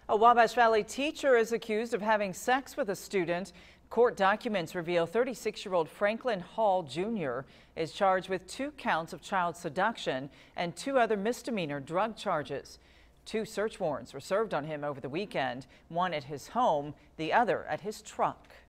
A Wabash Valley teacher is accused of having sex with a student. Court documents reveal 36-year-old Franklin Hall Jr. is charged with 2 counts of child seduction and 2 other misdemeanor drug charges. 2 search warrants were served on him over the weekend, one at his home, the other at his truck.